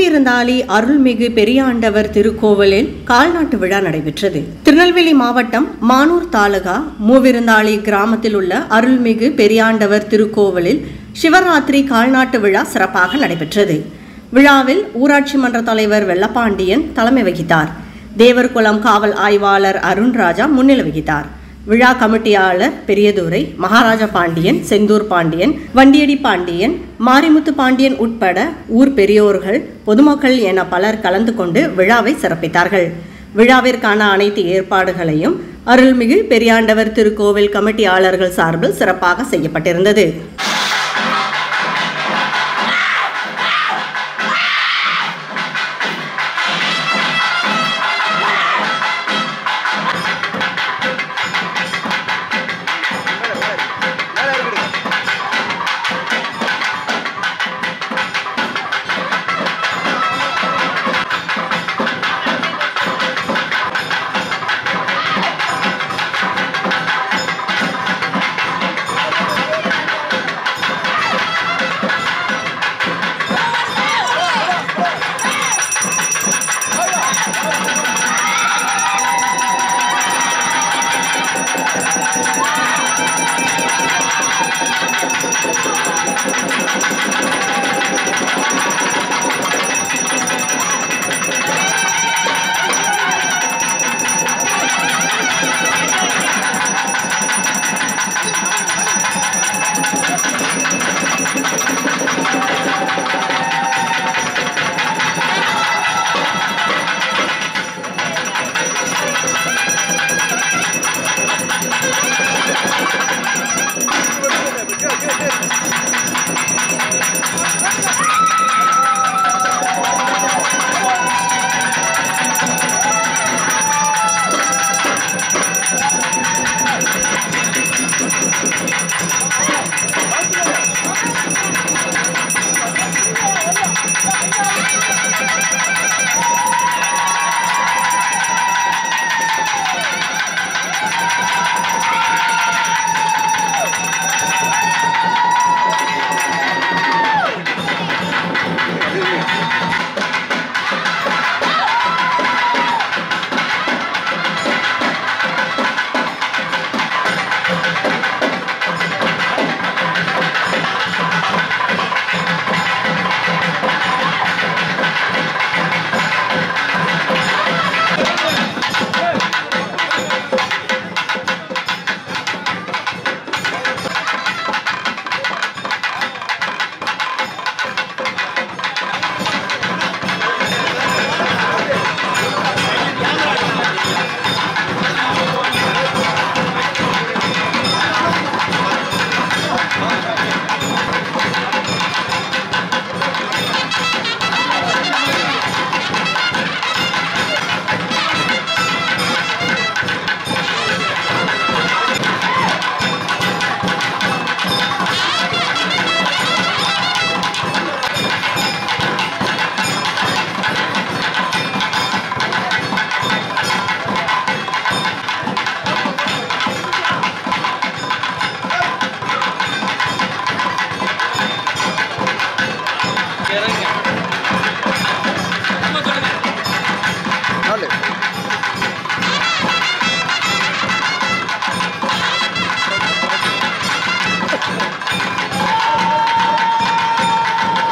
மூவிருந்தாளி அருள்மிகு பெரியாண்டவர் திருக்கோவிலில் கால்நாட்டு விழா நடைபெற்றது. திருநெல்வேலி மாவட்டம் மானூர் தாலுகா மூவிருந்தாளி கிராமத்தில் உள்ள அருள்மிகு பெரியாண்டவர் திருக்கோவிலில் சிவராத்திரி கால்நாட்டு விழா சிறப்பாக நடைபெற்றது. விழாவில் ஊராட்சி மன்ற தலைவர் வெள்ளப்பாண்டியன் தலைமை வகித்தார். தேவர்குளம் காவல் ஆய்வாளர் அருண்ராஜா முன்னிலை வகித்தார். விழா கமிட்டியாளர் பெரியதுரை, மகாராஜா பாண்டியன், செந்தூர் பாண்டியன், வண்டியடி பாண்டியன், மாரிமுத்து பாண்டியன் உட்பட ஊர் பெரியோர்கள், பொதுமக்கள் என பலர் கலந்து கொண்டு விழாவை சிறப்பித்தார்கள். விழாவிற்கான அனைத்து ஏற்பாடுகளையும் அருள்மிகு பெரியாண்டவர் திருக்கோவில் கமிட்டியாளர்கள் சார்பில் சிறப்பாக செய்யப்பட்டிருந்தது.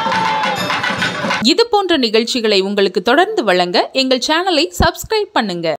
இது போன்ற நிகழ்ச்சிகளை உங்களுக்கு தொடர்ந்து வழங்க எங்கள் சேனலை சப்ஸ்கிரைப் பண்ணுங்க.